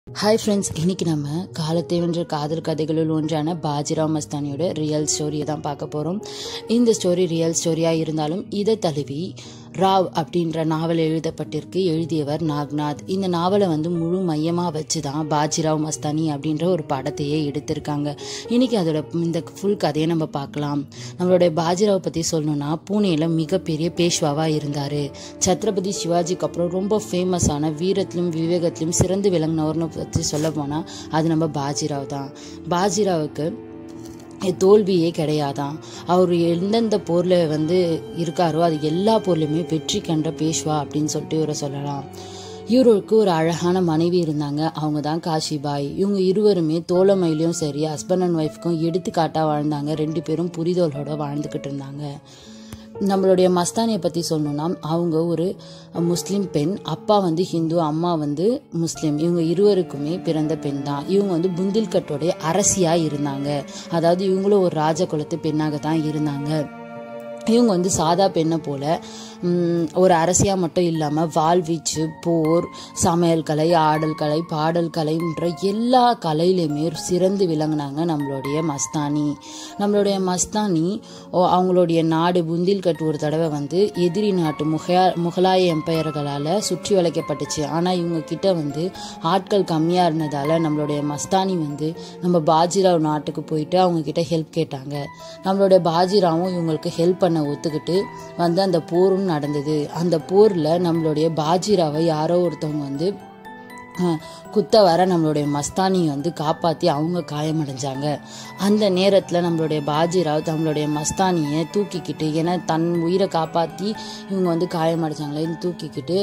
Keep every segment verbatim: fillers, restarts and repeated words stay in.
Hi friends, இன்றைக்கி நம்ம காலத்தை வென்ற காதல் கதைகளுள் ஒன்றான பாஜிராவ் மஸ்தானியோட ரியல் ஸ்டோரியை தான் பார்க்க போகிறோம். இந்த ஸ்டோரி ரியல் ஸ்டோரியாக இருந்தாலும் இதை தழுவி ராவ் அப்படின்ற நாவல் எழுதப்பட்டிருக்கு. எழுதியவர் நாக்நாத். இந்த நாவலை வந்து முழு மையமாக வச்சு தான் பாஜிராவ் மஸ்தானி அப்படின்ற ஒரு படத்தையே எடுத்திருக்காங்க. இன்றைக்கி அதோட இந்த ஃபுல் கதையை நம்ம பார்க்கலாம். நம்மளுடைய பாஜிராவ் பற்றி சொல்லணும்னா பூனேயில் மிகப்பெரிய பேஷ்வாவாக இருந்தார். சத்ரபதி சிவாஜிக்கு அப்புறம் ரொம்ப ஃபேமஸான வீரத்திலும் விவேகத்திலும் சிறந்து விளங்கினவர்னு பற்றி சொல்ல போனால் அது நம்ம பாஜிராவ் தான். பாஜிராவுக்கு தோல்வியே கிடையாதான். அவர் எந்தெந்த போரில் வந்து இருக்காரோ அது எல்லா போர்லையுமே வெற்றி கண்ட பேஷ்வா அப்படின்னு சொல்லிட்டு இவரை சொல்லலாம். இவருக்கு ஒரு அழகான மனைவி இருந்தாங்க. அவங்க தான் காஷிபாய். இவங்க இருவருமே தோழமையிலையும் சரி ஹஸ்பண்ட் அண்ட் ஒய்ஃப்க்கும் எடுத்துக்காட்டாக வாழ்ந்தாங்க. ரெண்டு பேரும் புரிதலோட வாழ்ந்துக்கிட்டு இருந்தாங்க. நம்மளுடைய மஸ்தானியை பற்றி சொல்லணும்னா அவங்க ஒரு முஸ்லீம் பெண். அப்பா வந்து ஹிந்து, அம்மா வந்து முஸ்லீம். இவங்க இருவருக்குமே பிறந்த பெண் தான். இவங்க வந்து புந்தில்கட்டோடைய அரசியாக இருந்தாங்க. அதாவது இவங்களும் ஒரு ராஜ குலத்து பெண்ணாக தான் இருந்தாங்க. இவங்க வந்து சாதா பெண்ணை போல ஒரு அரசியாக மட்டும் இல்லாமல் வாழ்வீச்சு, போர், சமையல் கலை, ஆடல் கலை, பாடல் கலைன்ற எல்லா கலையிலையுமே சிறந்து விளங்கினாங்க நம்மளுடைய மஸ்தானி. நம்மளுடைய மஸ்தானி அவங்களுடைய நாடு புந்தில்கட் ஒரு தடவை வந்து எதிரி நாட்டு முகயா முகலாய எம்பையர்களால் சுற்றி வளைக்கப்பட்டுச்சு. ஆனால் இவங்க கிட்ட வந்து ஆட்கள் கம்மியாக இருந்ததால் நம்மளுடைய மஸ்தானி வந்து நம்ம பாஜிராவ் நாட்டுக்கு போயிட்டு அவங்க கிட்ட ஹெல்ப் கேட்டாங்க. நம்மளுடைய பாஜிராவும் இவங்களுக்கு ஹெல்ப் பண்ண ஒத்துக்கிட்டு வந்து அந்த போரும் நடந்தது. அந்த போரில் நம்மளுடைய பாஜிராவை யாரோ ஒருத்தவங்க வந்து குத்த வர நம்மளுடைய மஸ்தானியை வந்து காப்பாற்றி அவங்க காயமடைஞ்சாங்க. அந்த நேரத்தில் நம்மளுடைய பாஜிராவ் நம்மளுடைய மஸ்தானியை தூக்கிக்கிட்டு, ஏன்னா தன் உயிரை காப்பாற்றி இவங்க வந்து காயமடைஞ்சாங்களேன்னு தூக்கிக்கிட்டு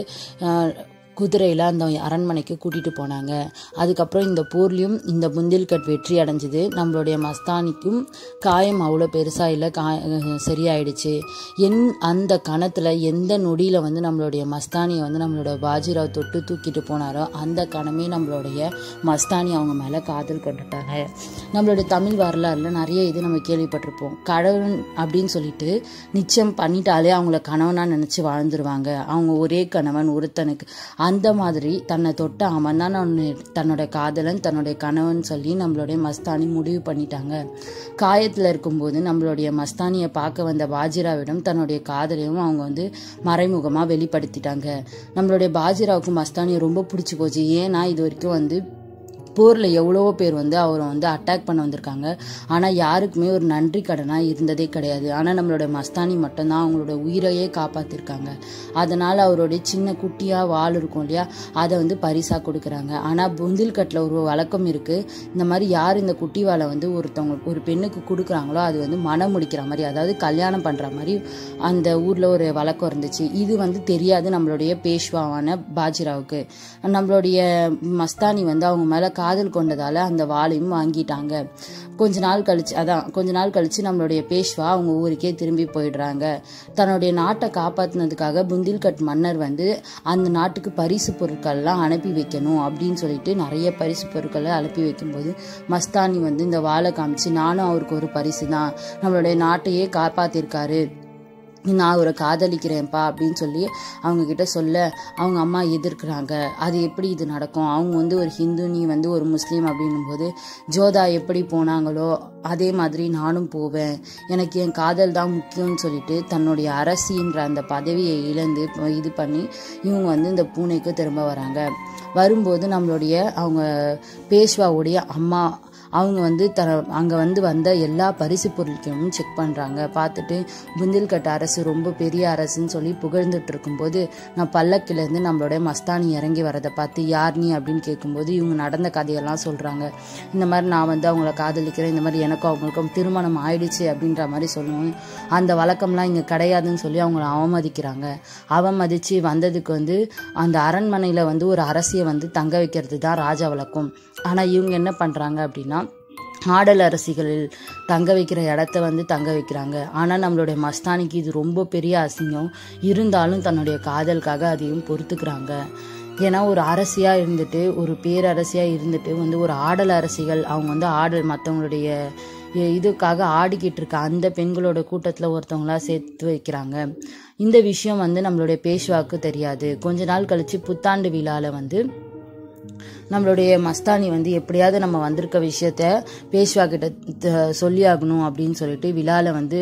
குதிரையில் அந்த அரண்மனைக்கு கூட்டிகிட்டு போனாங்க. அதுக்கப்புறம் இந்த போர்லையும் இந்த புந்தில்கட் வெற்றி அடைஞ்சிது. நம்மளுடைய மஸ்தானிக்கும் காயம் அவ்வளோ பெருசாக இல்லை, கா சரியாயிடுச்சு. என் அந்த கணத்தில் எந்த நொடியில் வந்து நம்மளுடைய மஸ்தானியை வந்து நம்மளோட பாஜிராவ் தொட்டு தூக்கிட்டு போனாரோ அந்த கணமே நம்மளுடைய மஸ்தானி அவங்க மேலே காதல் கொண்டுட்டாங்க. நம்மளுடைய தமிழ் வரலாறுல நிறைய இது நம்ம கேள்விப்பட்டிருப்போம். கணவன் அப்படின்னு சொல்லிட்டு நிச்சயம் பண்ணிட்டாலே அவங்கள கணவனாக நினச்சி வாழ்ந்துருவாங்க. அவங்க ஒரே கணவன் ஒருத்தனுக்கு. அந்த மாதிரி தன்னை தொட்ட அவன் தான் தன்னோட காதலன், தன்னுடைய கணவன் சொல்லி நம்மளுடைய மஸ்தானி முடிவு பண்ணிட்டாங்க. காயத்தில் இருக்கும்போது நம்மளுடைய மஸ்தானியை பார்க்க வந்த பாஜிராவிடம் தன்னுடைய காதலையும் அவங்க வந்து மறைமுகமாக வெளிப்படுத்திட்டாங்க. நம்மளுடைய பாஜிராவுக்கு மஸ்தானியை ரொம்ப பிடிச்சி போச்சு. ஏன்னா இது வரைக்கும் வந்து போரில் எவ்வளோ பேர் வந்து அவரை வந்து அட்டாக் பண்ண வந்திருக்காங்க. ஆனால் யாருக்குமே ஒரு நன்றி கடனாக இருந்ததே கிடையாது. ஆனால் நம்மளோட மஸ்தானி மட்டும்தான் அவங்களோட உயிரையே காப்பாற்றிருக்காங்க. அதனால் அவருடைய சின்ன குட்டியாக வாள் இருக்கும் இல்லையா, அதை வந்து பரிசாக கொடுக்குறாங்க. ஆனால் புந்தில்கட்டில் ஒரு வழக்கம் இருக்குது. இந்த மாதிரி யார் இந்த குட்டி வாழை வந்து ஒருத்தவங்களுக்கு ஒரு பெண்ணுக்கு கொடுக்குறாங்களோ அது வந்து மனம் முடிக்கிற மாதிரி, அதாவது கல்யாணம் பண்ணுற மாதிரி அந்த ஊரில் ஒரு வழக்கம் இருந்துச்சு. இது வந்து தெரியாது நம்மளுடைய பேஷ்வாவான பாஜிராவுக்கு. நம்மளுடைய மஸ்தானி வந்து அவங்க மேலே காதல் கொண்டதால அந்த வாளையும் வாங்கிட்டாங்க. கொஞ்ச நாள் கழிச்சு அதான் கொஞ்ச நாள் கழிச்சு நம்மளுடைய பேஷ்வா அவங்க ஊருக்கே திரும்பி போயிடுறாங்க. தன்னுடைய நாட்டை காப்பாற்றினதுக்காக புந்தில்கட் மன்னர் வந்து அந்த நாட்டுக்கு பரிசு பொருட்கள்லாம் அனுப்பி வைக்கணும் அப்படின்னு சொல்லிட்டு நிறைய பரிசு பொருட்களை அனுப்பி வைக்கும்போது மஸ்தானி வந்து இந்த வாளை காமிச்சு, நானும் அவருக்கு ஒரு பரிசு தான், நம்மளுடைய நாட்டையே காப்பாற்றிருக்காரு, நான் அவரை காதலிக்கிறேன்ப்பா அப்படின்னு சொல்லி அவங்க கிட்ட சொல்ல அவங்க அம்மா எதிர்க்கிறாங்க. அது எப்படி இது நடக்கும்? அவங்க வந்து ஒரு ஹிந்து, நீ வந்து ஒரு முஸ்லீம் அப்படின்னும் போது ஜோதா எப்படி போனாங்களோ அதே மாதிரி நானும் போவேன், எனக்கு என் காதல் தான் முக்கியம்னு சொல்லிட்டு தன்னுடைய அரசின்ற அந்த பதவியை இழந்து இது பண்ணி இவங்க வந்து இந்த பூனேக்கு திரும்ப வராங்க. வரும்போது நம்மளுடைய அவங்க பேஷ்வாவுடைய அம்மா அவங்க வந்து த அங்கே வந்து வந்த எல்லா பரிசு பொருட்களையும் செக் பண்ணுறாங்க. பார்த்துட்டு புந்தில்கட் அரசு ரொம்ப பெரிய அரசுன்னு சொல்லி புகழ்ந்துட்டு இருக்கும்போது நான் பல்லக்கிலேருந்து நம்மளுடைய மஸ்தானி இறங்கி வரதை பார்த்து யார் நீ அப்படின்னு கேட்கும்போது இவங்க நடந்த கதையெல்லாம் சொல்கிறாங்க. இந்த மாதிரி நான் வந்து அவங்கள காதலிக்கிறேன், இந்த மாதிரி எனக்கும் அவங்களுக்கும் திருமணம் ஆயிடுச்சு அப்படின்ற மாதிரி சொல்லுவோம். அந்த வழக்கம்லாம் இங்கே கிடையாதுன்னு சொல்லி அவங்கள அவமதிக்கிறாங்க. அவமதித்து வந்ததுக்கு வந்து அந்த அரண்மனையில் வந்து ஒரு அரசியை வந்து தங்க வைக்கிறது தான் ராஜா வழக்கம். ஆனால் இவங்க என்ன பண்ணுறாங்க அப்படின்னா ஆடல் அரசிகளில் தங்க வைக்கிற இடத்த வந்து தங்க வைக்கிறாங்க. ஆனால் நம்மளுடைய மஸ்தானிக்கு இது ரொம்ப பெரிய அசிங்கம். இருந்தாலும் தன்னுடைய காதலுக்காக அதையும் பொறுத்துக்கிறாங்க. ஏன்னா ஒரு அரசியாக இருந்துட்டு ஒரு பேரரசியாக இருந்துட்டு வந்து ஒரு ஆடல் அரசிகள் அவங்க வந்து ஆடல் மற்றவங்களுடைய இதுக்காக ஆடிக்கிட்டு இருக்க அந்த பெண்களோட கூட்டத்தில் ஒருத்தவங்களா சேர்த்து வைக்கிறாங்க. இந்த விஷயம் வந்து நம்மளுடைய பேஷ்வாவுக்கு தெரியாது. கொஞ்ச நாள் கழித்து புத்தாண்டு விழாவில் வந்து நம்மளுடைய மஸ்தானி வந்து எப்படியாவது நம்ம வந்திருக்க விஷயத்த பேஷ்வா கிட்ட சொல்லி ஆகணும் அப்படின்னு சொல்லிட்டு விழாவில் வந்து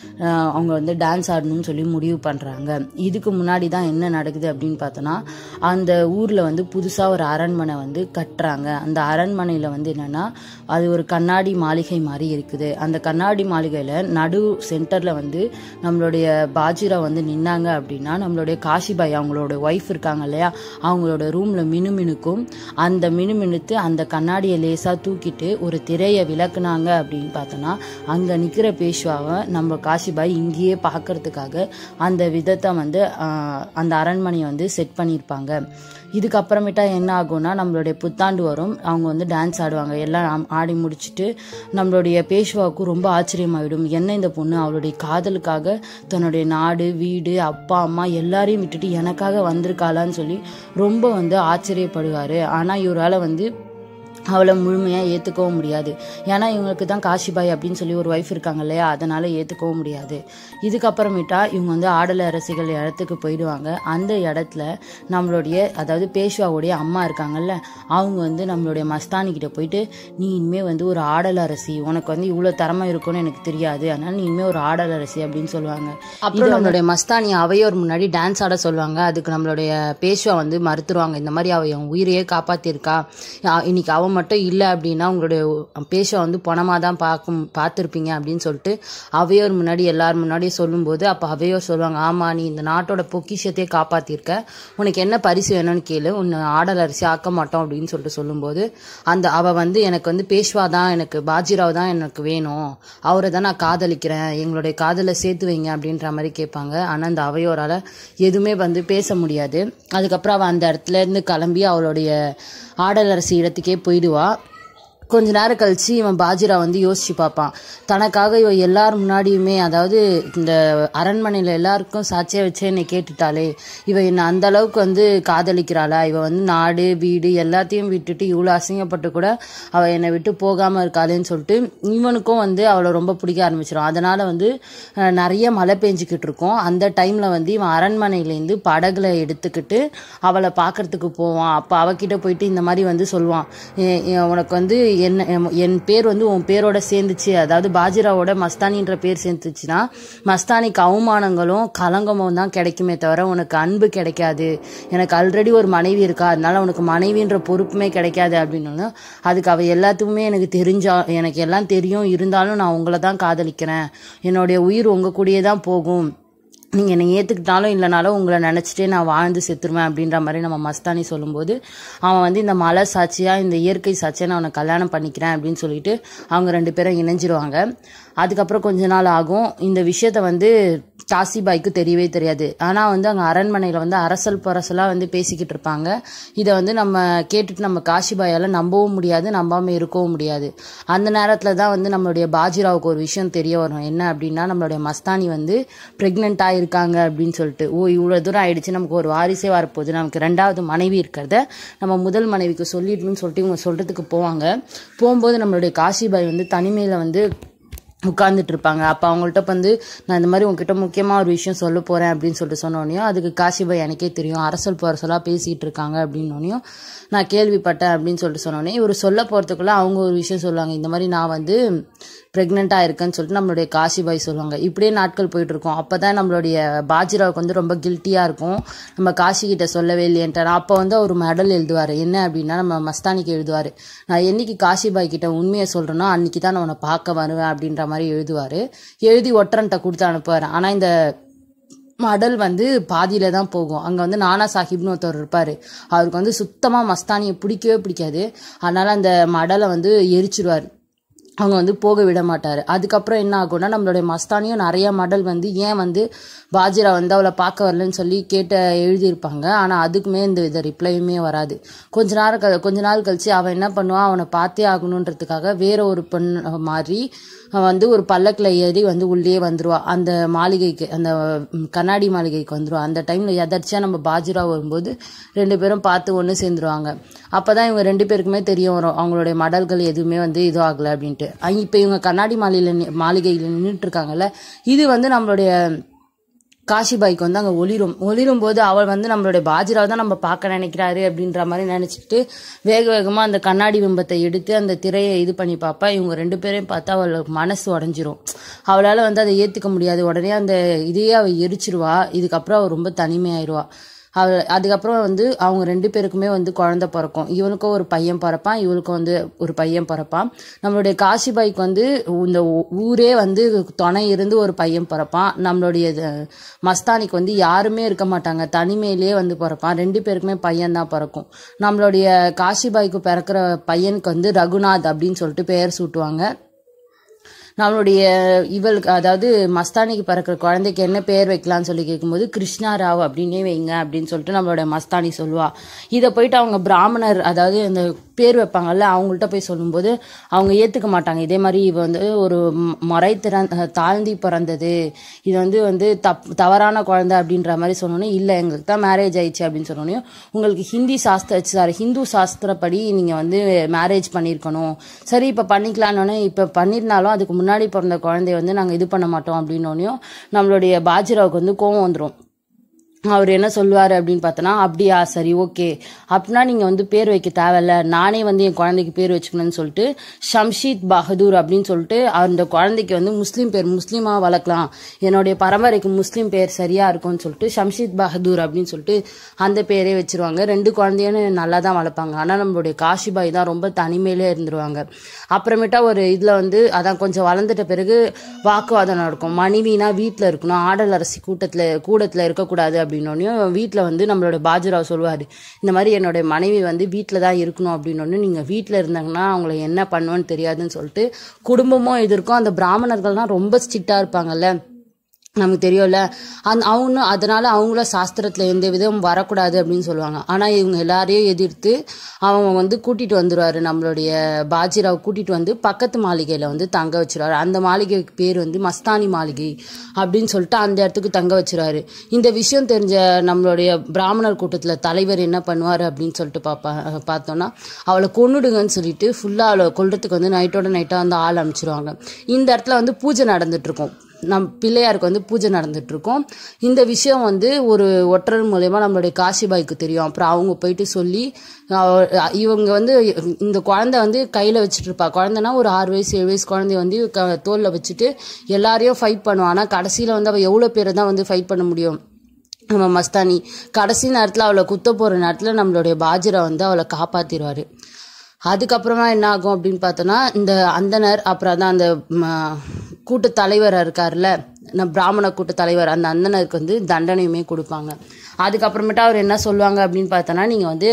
அவங்க வந்து டான்ஸ் ஆடணும்னு சொல்லி முடிவு பண்ணுறாங்க. இதுக்கு முன்னாடி தான் என்ன நடக்குது அப்படின்னு பார்த்தோன்னா, அந்த ஊரில் வந்து புதுசாக ஒரு அரண்மனை வந்து கட்டுறாங்க. அந்த அரண்மனையில் வந்து என்னென்னா அது ஒரு கண்ணாடி மாளிகை மாதிரி இருக்குது. அந்த கண்ணாடி மாளிகையில் நடு சென்டரில் வந்து நம்மளுடைய பாஜிராவ் வந்து நின்னாங்க அப்படின்னா நம்மளுடைய காஷிபாய் அவங்களோட ஒய்ஃப் இருக்காங்க இல்லையா, அவங்களோட ரூமில் மினுமினுக்கும். அந்த மினுமினுத்து அந்த கண்ணாடியை லேசாக தூக்கிட்டு ஒரு திரையை விளக்குனாங்க அப்படின்னு பார்த்தோன்னா அங்கே நிற்கிற பேஷ்வாவை நம்ம காஷிபாய் இங்கேயே பார்க்கறதுக்காக அந்த விதத்தை வந்து அந்த அரண்மனையை வந்து செட் பண்ணியிருப்பாங்க. இதுக்கப்புறமேட்டா என்ன ஆகும்னா நம்மளுடைய புத்தாண்டு வரும், அவங்க வந்து டான்ஸ் ஆடுவாங்க. எல்லாம் ஆடி முடிச்சுட்டு நம்மளுடைய பேஷ்வாவுக்கு ரொம்ப ஆச்சரியமாயிடும். என்ன இந்த பொண்ணு அவளுடைய காதலுக்காக தன்னுடைய நாடு வீடு அப்பா அம்மா எல்லாரையும் விட்டுட்டு எனக்காக வந்திருக்காளான்னு சொல்லி ரொம்ப வந்து ஆச்சரியப்படுவார். ஆனால் இவரால் வந்து அவளை முழுமையாக ஏற்றுக்கவும் முடியாது. ஏன்னா இவங்களுக்கு தான் காஷிபாய் அப்படின்னு சொல்லி ஒரு ஒய்ஃப் இருக்காங்க இல்லையா, அதனால் ஏற்றுக்கவும் முடியாது. இதுக்கப்புறமேட்டா இவங்க வந்து ஆடல அரசிகள் இடத்துக்கு போயிடுவாங்க. அந்த இடத்துல நம்மளுடைய அதாவது பேஷ்வாவுடைய அம்மா இருக்காங்கல்ல, அவங்க வந்து நம்மளுடைய மஸ்தானிக்கிட்ட போயிட்டு நீ இனிமேல் வந்து ஒரு ஆடல் அரசி, உனக்கு வந்து இவ்வளோ திறமை இருக்குன்னு எனக்கு தெரியாது, அதனால் நீ இனிமேல் ஒரு ஆடல் அரசி அப்படின்னு சொல்லுவாங்க. அப்புறம் நம்மளுடைய மஸ்தானி அவையோர் முன்னாடி டான்ஸ் ஆட சொல்லுவாங்க. அதுக்கு நம்மளுடைய பேஷ்வா வந்து மறுத்துருவாங்க. இந்த மாதிரி அவ என் உயிரையே காப்பாற்றிருக்கா, இன்னைக்கு அவன் மட்டும் இல்லை அப்படின்னா உங்களுடைய பேஷ்வா வந்து பணமாக தான் பார்க்கும் பார்த்துருப்பீங்க அப்படின்னு சொல்லிட்டு அவையோர் முன்னாடி எல்லாரும் முன்னாடியே சொல்லும்போது அப்போ அவையோர் சொல்லுவாங்க, ஆமாம் நீ இந்த நாட்டோட பொக்கிஷத்தையே காப்பாற்றிருக்க, உனக்கு என்ன பரிசு வேணும்னு கேளு, உன்னை ஆடல் அரிசி ஆக்க மாட்டோம் அப்படின்னு சொல்லிட்டு சொல்லும்போது அந்த அவள் வந்து எனக்கு வந்து பேஷ்வா தான், எனக்கு பாஜிராவ் தான் எனக்கு வேணும், அவரை தான் நான் காதலிக்கிறேன், எங்களுடைய காதலை சேர்த்து வைங்க அப்படின்ற மாதிரி கேட்பாங்க. ஆனால் அந்த அவையோரால் எதுவுமே வந்து பேச முடியாது. அதுக்கப்புறம் அவள் அந்த இடத்துல இருந்து கிளம்பி அவளுடைய ஆடல் அரசி இடத்துக்கே போயிடுவா. கொஞ்ச நேரம் கழிச்சு இவன் பாஜிராவ் வந்து யோசிச்சு பார்ப்பான், தனக்காக இவ எல்லாரும் முன்னாடியுமே அதாவது இந்த அரண்மனையில் எல்லாருக்கும் சாட்சியாக வச்சு என்னை கேட்டுட்டாளே, இவ என்னை அந்த அளவுக்கு வந்து காதலிக்கிறாளா, இவ வந்து நாடு வீடு எல்லாத்தையும் விட்டுட்டு இவ்வளோ அசிங்கப்பட்டு கூட அவள் என்னை விட்டு போகாமல் இருக்காளேன்னு சொல்லிட்டு இவனுக்கும் வந்து அவளை ரொம்ப பிடிக்க ஆரம்பிச்சிடும். அதனால் வந்து நிறைய மழை பெஞ்சிக்கிட்டு இருக்கும். அந்த டைமில் வந்து இவன் அரண்மனையிலேருந்து படகுல எடுத்துக்கிட்டு அவளை பார்க்கறதுக்கு போவான். அப்போ அவகிட்ட போயிட்டு இந்த மாதிரி வந்து சொல்லுவான், உனக்கு வந்து என்ன என் பேர் வந்து உன் பேரோட சேர்ந்துச்சு, அதாவது பாஜிராவோட மஸ்தானின்ற பேர் சேர்ந்துச்சுன்னா மஸ்தானிக்கு அவமானங்களும் கலங்கமும் தான் கிடைக்குமே தவிர உனக்கு அன்பு கிடைக்காது, எனக்கு ஆல்ரெடி ஒரு மனைவி இருக்கா அதனால உனக்கு மனைவின்ற பொறுப்புமே கிடைக்காது அப்படின்னு. அதுக்கு அவ எல்லாத்துக்குமே எனக்கு தெரிஞ்சா எனக்கு எல்லாம் தெரியும், இருந்தாலும் நான் உங்களை தான் காதலிக்கிறேன், என்னுடைய உயிர் உங்க கூடயே தான் போகும், நீங்கள் என்னை ஏற்றுக்கிட்டாலும் இல்லைனாலும் உங்களை நினச்சிட்டே நான் வாழ்ந்து செத்துருவேன் அப்படின்ற மாதிரி நம்ம மஸ்தானி சொல்லும்போது அவன் வந்து இந்த மலை சாட்சியாக இந்த இயற்கை சாட்சியாக நான் அவனை கல்யாணம் பண்ணிக்கிறேன் அப்படின்னு சொல்லிட்டு அவங்க ரெண்டு பேரும் இணைஞ்சிருவாங்க. அதுக்கப்புறம் கொஞ்ச நாள் ஆகும். இந்த விஷயத்த வந்து காஷிபாய்க்கு தெரியவே தெரியாது. ஆனால் வந்து அங்கே அரண்மனையில் வந்து அரசல் பரசலாக வந்து பேசிக்கிட்டு இருப்பாங்க. இதை வந்து நம்ம கேட்டுட்டு நம்ம காஷிபாயால் நம்பவும் முடியாது, நம்பாமல் இருக்கவும் முடியாது. அந்த நேரத்தில் தான் வந்து நம்மளுடைய பாஜிராவுக்கு ஒரு விஷயம் தெரிய வரும். என்ன அப்படின்னா நம்மளுடைய மஸ்தானி வந்து ப்ரெக்னெண்ட்டாக இருக்காங்க அப்படின்னு சொல்லிட்டு, ஓ இவ்வளோ தூரம் ஆயிடுச்சு, நமக்கு ஒரு வாரிசே வரப்போகுது, நமக்கு ரெண்டாவது மனைவி இருக்கிறத நம்ம முதல் மனைவிக்கு சொல்லிடணும்னு சொல்லிட்டு இவங்க சொல்கிறதுக்கு போவாங்க. போகும்போது நம்மளுடைய காஷிபாய் வந்து தனிமையில் வந்து உட்கார்ந்துட்டு இருப்பாங்க. அப்போ அவங்கள்ட்ட வந்து நான் இந்த மாதிரி உங்ககிட்ட முக்கியமாக ஒரு விஷயம் சொல்ல போகிறேன் அப்படின்னு சொல்லிட்டு சொன்னோடனையும் அதுக்கு காஷிபாய் எனக்கே தெரியும், அரசல் பரசலாக பேசிகிட்டு இருக்காங்க அப்படின்னோடனையும் நான் கேள்விப்பட்டேன் அப்படின்னு சொல்லிட்டு சொன்னோடனே இவர் சொல்ல போகிறதுக்குள்ளே அவங்க ஒரு விஷயம் சொல்லுவாங்க, இந்த மாதிரி நான் வந்து ப்ரெக்னெண்ட்டாக இருக்கேன்னு சொல்லிட்டு நம்மளுடைய காஷிபாய் சொல்லுவாங்க. இப்படியே நாட்கள் போயிட்டு இருக்கோம். அப்போ தான் நம்மளுடைய பாஜிராவுக்கு வந்து ரொம்ப கில்ட்டியாக இருக்கும், நம்ம காஷிக்கிட்ட சொல்லவே இல்லையன்ட்டார். அப்போ வந்து அவர் மெடல் எழுதுவார். என்ன அப்படின்னா நம்ம மஸ்தானிக்கு எழுதுவார், நான் என்னைக்கு காஷிபாய் கிட்ட உண்மையை சொல்கிறேனோ அன்றைக்கி தான் நான் உன்னை பார்க்க வருவேன் அப்படின்ற மாதிரி எழுதுவார். எழுதி ஒற்றன்ட்ட கொடுத்து அனுப்புவார். ஆனால் இந்த மடல் வந்து பாதியில தான் போகும். அங்கே வந்து நானா சாஹிப்னு ஒருத்தர் இருப்பார். அவருக்கு வந்து சுத்தமாக மஸ்தானியை பிடிக்கவே பிடிக்காது. அதனால் அந்த மடலை வந்து எரிச்சிடுவார், அவங்க வந்து போக விட மாட்டார். அதுக்கப்புறம் என்ன ஆகும்னா நம்மளுடைய மஸ்தானியும் நிறைய மடல் வந்து ஏன் வந்து பாஜிரா வந்து அவளை பார்க்க வரலன்னு சொல்லி கேட்ட எழுதியிருப்பாங்க. ஆனால் அதுக்குமே இந்த வித ரிப்ளையுமே வராது. கொஞ்ச நேரம் க கொஞ்ச நாள் கழிச்சு அவன் என்ன பண்ணுவான், அவனை பார்த்தே ஆகணுன்றதுக்காக வேற ஒரு பெண் மாதிரி வந்து ஒரு பல்லக்கில் ஏறி வந்து உள்ளே வந்துருவா. அந்த மாளிகைக்கு அந்த கண்ணாடி மாளிகைக்கு வந்துருவா. அந்த டைமில் எதர்ச்சியாக நம்ம பாஜிரா வரும்போது ரெண்டு பேரும் பார்த்து ஒன்று சேர்ந்துருவாங்க. அப்போ தான் இவங்க ரெண்டு பேருக்குமே தெரிய வரும் அவங்களுடைய மடல்கள் எதுவுமே வந்து இது ஆகலை அப்படின்ட்டு. இப்போ இவங்க கண்ணாடி மாளிகையில் மாளிகையில் நின்றுட்டு இருக்காங்கல்ல, இது வந்து நம்மளுடைய காஷிபாய்க்கு வந்து அங்கே ஒளிரும் ஒளிரும் போது அவள் வந்து நம்மளுடைய பாஜிராவை தான் நம்ம பார்க்க நினைக்கிறாரு அப்படின்ற மாதிரி நினச்சிட்டு வேக வேகமாக அந்த கண்ணாடி பிம்பத்தை எடுத்து அந்த திரையை இது பண்ணி பார்ப்பா. இவங்க ரெண்டு பேரையும் பார்த்தா அவளுக்கு மனசு உடஞ்சிரும். அவளால் வந்து அதை ஏற்றுக்க முடியாது. உடனே அந்த இதையே அவள் எரிச்சிருவா. இதுக்கப்புறம் அவள் ரொம்ப தனிமையாயிருவா. அவள் அதுக்கப்புறம் வந்து அவங்க ரெண்டு பேருக்குமே வந்து குழந்தை பிறக்கும். இவனுக்கும் ஒரு பையன் பிறப்பான், இவளுக்கும் வந்து ஒரு பையன் பிறப்பான். நம்மளுடைய காஷிபாய்க்கு வந்து இந்த ஊரே வந்து துணை இருந்து ஒரு பையன் பிறப்பான். நம்மளுடைய மஸ்தானிக்கு வந்து யாருமே இருக்க மாட்டாங்க, தனிமையிலேயே வந்து பிறப்பான். ரெண்டு பேருக்குமே பையன் தான் பிறக்கும். நம்மளுடைய காஷிபாய்க்கு பிறக்கிற பையனுக்கு வந்து ரகுநாத் அப்படின்னு சொல்லிட்டு பெயர் சூட்டுவாங்க. நம்மளுடைய இவளுக்கு அதாவது மஸ்தானிக்கு பிறக்கிற குழந்தைக்கு என்ன பேர் வைக்கலான்னு சொல்லி கேட்கும்போது கிருஷ்ணா ராவ் அப்படின்னே வைங்க அப்படின்னு சொல்லிட்டு நம்மளோட மஸ்தானி சொல்லுவா. இதை போயிட்டு அவங்க பிராமணர் அதாவது இந்த பேர் வைப்பாங்கல்ல அவங்கள்ட்ட போய் சொல்லும்போது அவங்க ஏற்றுக்க மாட்டாங்க. இதே மாதிரி இவ வந்து ஒரு முறை திறன் தாழ்ந்தி பிறந்தது, இது வந்து வந்து தப் தவறான குழந்தை அப்படின்ற மாதிரி சொன்னோன்னே இல்லை எங்களுக்கு தான் மேரேஜ் ஆயிடுச்சு அப்படின்னு சொன்னோன்னே உங்களுக்கு ஹிந்தி சாஸ்திர சாரி ஹிந்து சாஸ்திரப்படி நீங்கள் வந்து மேரேஜ் பண்ணியிருக்கணும். சரி இப்போ பண்ணிக்கலான்னொன்னே இப்போ பண்ணியிருந்தாலும் அதுக்கு முன்னாடி பிறந்த குழந்தைய வந்து நாங்கள் இது பண்ண மாட்டோம் அப்படின்னோடனையும் நம்மளுடைய பாஜிராவுக்கு வந்து கோவம் வந்துடும். அவர் என்ன சொல்லுவார் அப்படின்னு பார்த்தோன்னா, அப்படியா சரி ஓகே அப்படின்னா நீங்கள் வந்து பேர் வைக்க தேவையில்ல, நானே வந்து என் குழந்தைக்கு பேர் வச்சுக்கணும்னு சொல்லிட்டு ஷம்ஷீத் பகதூர் அப்படின்னு சொல்லிட்டு அந்த குழந்தைக்கு வந்து முஸ்லீம் பேர் முஸ்லீமாக வளர்க்கலாம், என்னுடைய பரம்பரைக்கு முஸ்லீம் பேர் சரியாக இருக்கும்னு சொல்லிட்டு ஷம்ஷீத் பகதூர் அப்படின்னு சொல்லிட்டு அந்த பேரே வச்சிருவாங்க. ரெண்டு குழந்தையும் நல்லா தான் வளர்ப்பாங்க. ஆனால் நம்மளுடைய காஷிபாய் தான் ரொம்ப தனிமையிலே இருந்துருவாங்க. அப்புறமேட்டா ஒரு இதில் வந்து அதான் கொஞ்சம் வளர்ந்துட்ட பிறகு வாக்குவாதம் நடக்கும். மனைவினா வீட்டில் இருக்கணும், ஆடல் அரசி கூட்டத்தில் கூடத்தில் இருக்கக்கூடாது அப்படின்னோடனையும் வீட்டில் வந்து நம்மளோட பாஜிராவ் சொல்லுவார், இந்த மாதிரி என்னோட மனைவி வந்து வீட்டில் தான் இருக்கணும் அப்படின்னோடனே நீங்கள் வீட்டில் இருந்தாங்கன்னா அவங்கள என்ன பண்ணுவேன்னு தெரியாதுன்னு சொல்லிட்டு குடும்பமும் எதிர்க்கும். அந்த பிராமணர்கள்லாம் ரொம்ப ஸ்ட்ரிக்டாக இருப்பாங்கல்ல நமக்கு தெரியும்ல, அந் அவங்க அதனால அவங்கள சாஸ்திரத்தில் எந்த விதம் வரக்கூடாது அப்படின்னு சொல்லுவாங்க. ஆனால் இவங்க எல்லாரையும் எதிர்த்து அவங்க வந்து கூட்டிகிட்டு வந்துடுவார். நம்மளுடைய பாஜிராவ் கூட்டிகிட்டு வந்து பக்கத்து மாளிகையில் வந்து தங்க வச்சிருவாரு. அந்த மாளிகைக்கு பேர் வந்து மஸ்தானி மாளிகை அப்படின்னு சொல்லிட்டு அந்த இடத்துக்கு தங்க வச்சிருவாரு. இந்த விஷயம் தெரிஞ்ச நம்மளுடைய பிராமணர் கூட்டத்தில் தலைவர் என்ன பண்ணுவார் அப்படின்னு சொல்லிட்டு பார்ப்பா பார்த்தோன்னா அவளை கொன்னுடுங்கன்னு சொல்லிட்டு ஃபுல்லாக அவளை கொல்றதுக்கு வந்து நைட்டோட நைட்டாக வந்து ஆள் அனுப்பிச்சிருவாங்க. இந்த இடத்துல வந்து பூஜை நடந்துட்டுருக்கும், நம் பிள்ளையாருக்கு வந்து பூஜை நடந்துட்டுருக்கோம். இந்த விஷயம் வந்து ஒரு ஒற்றர் மூலயமா நம்மளுடைய காஷிபாய்க்கு தெரியும். அப்புறம் அவங்க போயிட்டு சொல்லி இவங்க வந்து இந்த குழந்தை வந்து கையில் வச்சுட்டு இருப்பா. குழந்தைனா ஒரு ஆறு வயசு ஏழு வயசு குழந்தைய வந்து க தோலில் வச்சுட்டு எல்லாரையும் ஃபைட் பண்ணுவான். ஆனால் கடைசியில் வந்து அவள் எவ்வளோ பேரை தான் வந்து ஃபைட் பண்ண முடியும். நம்ம மஸ்தானி கடைசி நேரத்தில் அவளை குத்த போகிற நேரத்தில் நம்மளுடைய பாஜிரா வந்து அவளை காப்பாற்றிடுவார். அதுக்கப்புறமா என்ன ஆகும் அப்படின்னு பார்த்தோன்னா இந்த அந்தனர் அப்புறம் தான் அந்த கூட்டு தலைவராக இருக்கார்ல நம்ம பிராமண கூட்ட தலைவர் அந்த அந்தனருக்கு வந்து தண்டனையுமே கொடுப்பாங்க. அதுக்கப்புறமேட்டா அவர் என்ன சொல்லுவாங்க அப்படின்னு பார்த்தோன்னா, நீங்கள் வந்து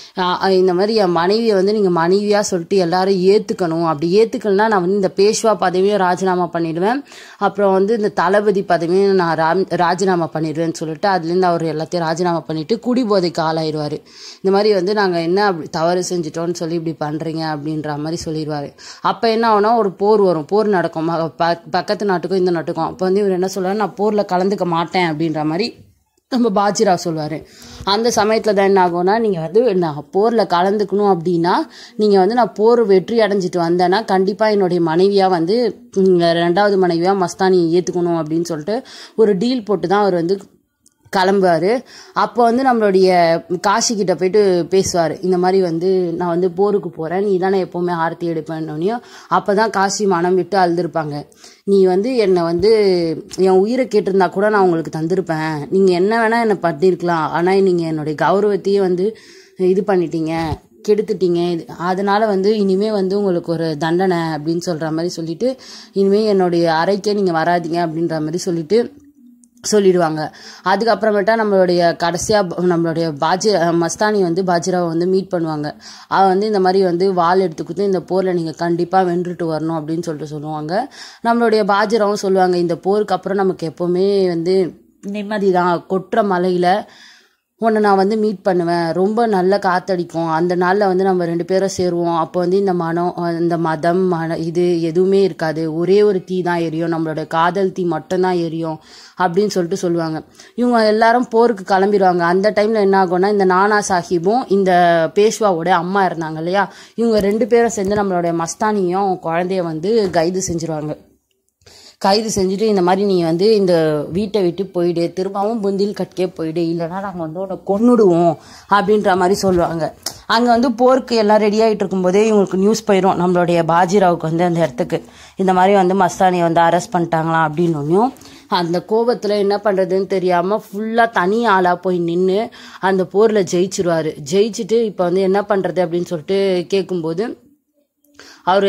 இந்த மாதிரி என் மனைவியை வந்து நீங்கள் மனைவியாக சொல்லிட்டு எல்லாரும் ஏற்றுக்கணும், அப்படி ஏற்றுக்கணும்னா நான் வந்து இந்த பேஷ்வா பதவியும் ராஜினாமா பண்ணிடுவேன், அப்புறம் வந்து இந்த தளபதி பதவியும் நான் ரா ராஜினாமா பண்ணிடுவேன்னு சொல்லிட்டு அதுலேருந்து அவர் எல்லாத்தையும் ராஜினாமா பண்ணிவிட்டு குடிபோதைக்கு ஆளாயிடுவார். இந்த மாதிரி வந்து நாங்கள் என்ன அப்படி தவறு செஞ்சிட்டோன்னு சொல்லி இப்படி பண்ணுறீங்க அப்படின்ற மாதிரி சொல்லிடுவார். அப்போ என்ன ஆகுனா ஒரு போர் வரும், போர் நடக்கும் பக்கத்து நாட்டுக்கும் இந்த நாட்டுக்கும். அப்போ வந்து இவர் என்ன சொல்லுவார், நான் போரில் கலந்துக்க மாட்டேன் அப்படின்ற மாதிரி நம்ம பாஜிராவ் சொல்லுவார். அந்த சமயத்தில் தான் என்ன ஆகும்னா, நீங்கள் வந்து நான் போரில் கலந்துக்கணும் அப்படின்னா நீங்கள் வந்து நான் போர் வெற்றி அடைஞ்சிட்டு வந்தேன்னா கண்டிப்பாக என்னுடைய மனைவியாக வந்து ரெண்டாவது மனைவியாக மஸ்தானியை ஏற்றுக்கணும் அப்படின்னு சொல்லிட்டு ஒரு டீல் போட்டு தான் அவர் வந்து கிளம்புவார். அப்போ வந்து நம்மளுடைய காஷிக்கிட்ட போயிட்டு பேசுவார், இந்த மாதிரி வந்து நான் வந்து போருக்கு போகிறேன், நீ தானே எப்போவுமே ஆரத்தி எடுப்பேன்னொன்னையும். அப்போ தான் காஷி மனம் விட்டு அழுதுருப்பாங்க, நீ வந்து என்னை வந்து என் உயிரை கேட்டிருந்தா கூட நான் உங்களுக்கு தந்திருப்பேன், நீங்கள் என்ன வேணால் என்னை பண்ணியிருக்கலாம், ஆனால் நீங்கள் என்னுடைய கௌரவத்தையே வந்து இது பண்ணிட்டீங்க கெடுத்துட்டீங்க, அதனால் வந்து இனிமேல் வந்து உங்களுக்கு ஒரு தண்டனை அப்படின்னு சொல்கிற மாதிரி சொல்லிவிட்டு இனிமேல் என்னுடைய அறைக்கே நீங்கள் வராதிங்க அப்படின்ற மாதிரி சொல்லிவிட்டு சொல்லிடுவாங்க. அதுக்கப்புறமேட்டா நம்மளுடைய கடைசியாக நம்மளுடைய பாஜி மஸ்தானி வந்து பாஜிராவை வந்து மீட் பண்ணுவாங்க. அவள் வந்து இந்த மாதிரி வந்து வாள் எடுத்து கொடுத்து இந்த போரில் நீங்கள் கண்டிப்பாக வென்றுட்டு வரணும் அப்படின்னு சொல்லிட்டு சொல்லுவாங்க. நம்மளுடைய பாஜிராவும் சொல்லுவாங்க, இந்த போருக்கு அப்புறம் நமக்கு எப்போவுமே வந்து நிம்மதி தான், கொற்ற மலையில் உன்னை நான் வந்து மீட் பண்ணுவேன், ரொம்ப நல்ல காற்றடிக்கும், அந்த நாளில் வந்து நம்ம ரெண்டு பேரும் சேருவோம், அப்போ வந்து இந்த மனம் இந்த மதம் மன இது எதுவுமே இருக்காது, ஒரே ஒரு தீ தான் எரியும், நம்மளோட காதல் தீ மட்டும்தான் எரியும் அப்படின்னு சொல்லிட்டு சொல்லுவாங்க. இவங்க எல்லாரும் போருக்கு கிளம்பிடுவாங்க. அந்த டைமில் என்ன ஆகும்னா, இந்த நானா சாஹிப்பும் இந்த பேஷ்வாவோட அம்மா இருந்தாங்க இல்லையா, இவங்க ரெண்டு பேரும் சேர்ந்து நம்மளுடைய மஸ்தானியும் குழந்தைய வந்து கைது செஞ்சுருவாங்க. கைது செஞ்சுட்டு இந்த மாதிரி நீ வந்து இந்த வீட்டை விட்டு போயிடு, திரும்பவும் புந்தில் கட்கே போயிடு, இல்லைன்னா நாங்கள் வந்து உன்னை கொன்னுடுவோம் அப்படின்ற மாதிரி சொல்லுவாங்க. அங்கே வந்து போருக்கு எல்லாம் ரெடி ஆகிட்டு இருக்கும்போதே இவங்களுக்கு நியூஸ் போயிடும் நம்மளுடைய பாஜிராவுக்கு வந்து அந்த இடத்துக்கு இந்த மாதிரி வந்து மஸ்தானியை வந்து அரெஸ்ட் பண்ணிட்டாங்களாம் அப்படின்னோடனையும் அந்த கோபத்தில் என்ன பண்ணுறதுன்னு தெரியாமல் ஃபுல்லாக தனி ஆளாக போய் நின்று அந்த போரில் ஜெயிச்சிருவார். ஜெயிச்சுட்டு இப்போ வந்து என்ன பண்ணுறது அப்படின்னு சொல்லிட்டு கேட்கும்போது அவர்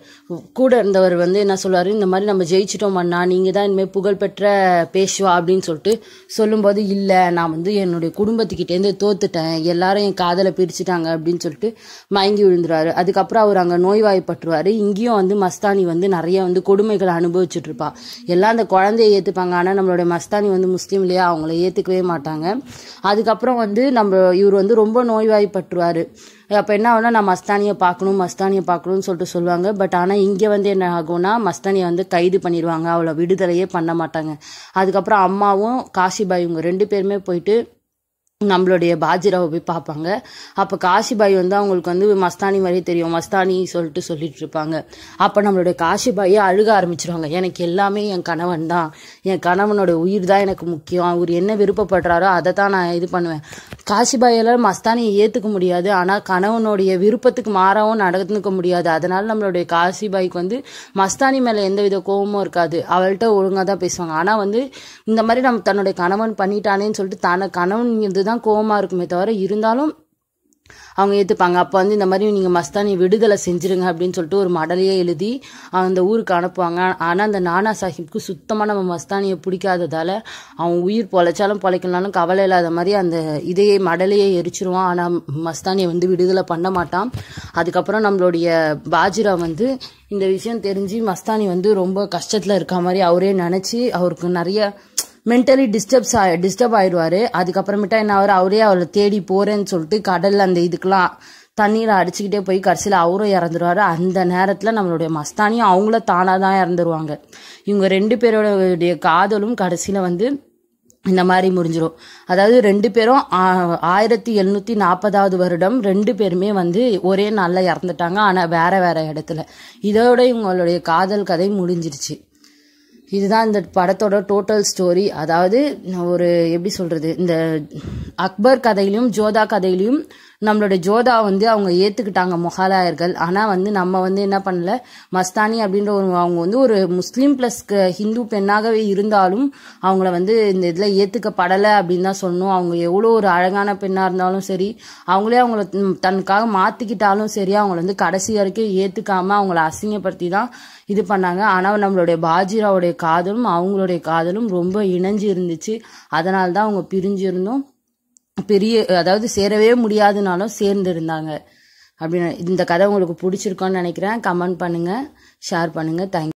கூட இருந்தவர் வந்து என்ன சொல்லுவார், இந்த மாதிரி நம்ம ஜெயிச்சிட்டோம் அண்ணா, நீங்கள் தான் இனிமேல் புகழ்பெற்ற பேஷ்வா அப்படின்னு சொல்லிட்டு சொல்லும்போது, இல்லை நான் வந்து என்னுடைய குடும்பத்துக்கிட்டேருந்து தோத்துட்டேன், எல்லாரும் என் காதலை பிரிச்சுட்டாங்க அப்படின்னு சொல்லிட்டு மயங்கி விழுந்துருவார். அதுக்கப்புறம் அவர் அங்கே நோய்வாய்ப்பட்டுருவார். இங்கேயும் வந்து மஸ்தானி வந்து நிறைய வந்து கொடுமைகளை அனுபவிச்சுட்டு இருப்பா. எல்லாம் அந்த குழந்தைய ஏற்றுப்பாங்க, ஆனால் நம்மளுடைய மஸ்தானி வந்து முஸ்லீம் இல்லையா, அவங்கள ஏற்றுக்கவே மாட்டாங்க. அதுக்கப்புறம் வந்து நம்ம இவர் வந்து ரொம்ப நோய்வாய்ப்பட்டுருவார். அப்போ என்ன ஆகுனா, நான் மஸ்தானியை பார்க்கணும் மஸ்தானியை பார்க்கணும்னு சொல்லிட்டு சொல்லுவாங்க. பட் ஆனால் இங்கே வந்து என்ன ஆகும்னா, மஸ்தானியை வந்து கைது பண்ணிடுவாங்க, அவளை விடுதலையே பண்ண மாட்டாங்க. அதுக்கப்புறம் அம்மாவும் காஷிபாய் இவங்க ரெண்டு பேருமே போயிட்டு நம்மளுடைய பாஜிராவை போய் பார்ப்பாங்க. அப்போ காஷிபாய் வந்து அவங்களுக்கு வந்து மஸ்தானி மாதிரியே தெரியும், மஸ்தானி சொல்லிட்டு சொல்லிட்டு இருப்பாங்க. அப்போ நம்மளுடைய காஷிபாயை அழுக ஆரம்பிச்சிருவாங்க, எனக்கு எல்லாமே என் கணவன் தான், என் கணவனோட உயிர் தான் எனக்கு முக்கியம், அவர் என்ன விருப்பப்படுறாரோ அதை தான் நான் இது பண்ணுவேன். காஷிபாயால் மஸ்தானியை ஏற்றுக்க முடியாது, ஆனால் கணவனுடைய விருப்பத்துக்கு மாறாவும் நடந்துக்க முடியாது. அதனால நம்மளுடைய காஷிபாய்க்கு வந்து மஸ்தானி மேலே எந்த வித கோபமும் இருக்காது, அவள்கிட்ட ஒழுங்காக தான் பேசுவாங்க. ஆனால் வந்து இந்த மாதிரி நம்ம தன்னுடைய கணவன் பண்ணிட்டானேன்னு சொல்லிட்டு தன்னை கணவன் இருந்து தான் கோபமாக இருக்குமே தவிர இருந்தாலும் அவங்க ஏற்றுப்பாங்க. அப்போ வந்து இந்த மாதிரி நீங்கள் மஸ்தானி விடுதலை செஞ்சுருங்க அப்படின்னு சொல்லிட்டு ஒரு மடலையே எழுதி அந்த ஊருக்கு அனுப்புவாங்க. ஆனால் அந்த நானா சாஹிப்க்கு சுத்தமாக நம்ம மஸ்தானியை பிடிக்காததால் அவன் உயிர் பொழைச்சாலும் பொழைக்கலனாலும் கவலை இல்லாத மாதிரி அந்த இதையே மடலையே எரிச்சிருவான். ஆனால் மஸ்தானியை வந்து விடுதலை பண்ண மாட்டான். அதுக்கப்புறம் நம்மளுடைய பாஜிரா வந்து இந்த விஷயம் தெரிஞ்சு மஸ்தானி வந்து ரொம்ப கஷ்டத்தில் இருக்க மாதிரி அவரே நினச்சி அவருக்கு நிறைய மென்டலி டிஸ்டர்ப்ஸ் ஆ டிஸ்டர்ப் ஆயிடுவார். அதுக்கப்புறமேட்டா என்ன அவர் அவரே அவளை தேடி போகிறேன்னு சொல்லிட்டு கடலில் அந்த இதுக்கெலாம் தண்ணீரை அடிச்சுக்கிட்டே போய் கடைசியில் அவரும் இறந்துருவார். அந்த நேரத்தில் நம்மளுடைய மஸ்தானியும் அவங்கள தானாக தான் இறந்துருவாங்க. இவங்க ரெண்டு பேரோடைய காதலும் கடைசியில் வந்து இந்த மாதிரி முடிஞ்சிடும். அதாவது ரெண்டு பேரும் ஆயிரத்தி எழுநூற்றி நாற்பதாவது வருடம் ரெண்டு பேருமே வந்து ஒரே நாளில் இறந்துட்டாங்க, ஆனால் வேற வேற இடத்துல. இதோட இவங்களுடைய காதல் கதை முடிஞ்சிருச்சு. இதுதான் இந்த படத்தோட டோட்டல் ஸ்டோரி. அதாவது ஒரு எப்படி சொல்கிறது, இந்த அக்பர் கதையிலையும் ஜோதா கதையிலையும் நம்மளுடைய ஜோதா வந்து அவங்க ஏற்றுக்கிட்டாங்க முகலாயர்கள். ஆனால் வந்து நம்ம வந்து என்ன பண்ணல, மஸ்தானி அப்படின்ற ஒரு அவங்க வந்து ஒரு முஸ்லீம் ப்ளஸ் ஹிந்து பெண்ணாகவே இருந்தாலும் அவங்கள வந்து இந்த இதில் ஏற்றுக்கப்படலை அப்படின்னு தான் சொல்லணும். அவங்க எவ்வளோ ஒரு அழகான பெண்ணாக இருந்தாலும் சரி, அவங்களே அவங்கள தனக்காக மாற்றிக்கிட்டாலும் சரி, அவங்கள வந்து கடைசி வரைக்கும் ஏற்றுக்காமல் அவங்கள அசிங்கப்படுத்தி தான் இது பண்ணாங்க. ஆனால் நம்மளுடைய பாஜிராவுடைய காதலும் அவங்களுடைய காதலும் ரொம்ப இணைஞ்சு இருந்துச்சு. அதனால தான் அவங்க பிரிஞ்சிருந்தோம், பெரிய அதாவது சேரவே முடியாதுனாலும் சேர்ந்து இருந்தாங்க அப்படின்னு. இந்த கதை உங்களுக்கு பிடிச்சிருக்கோன்னு நினைக்கிறேன். கமெண்ட் பண்ணுங்கள், ஷேர் பண்ணுங்கள். தேங்க்யூ.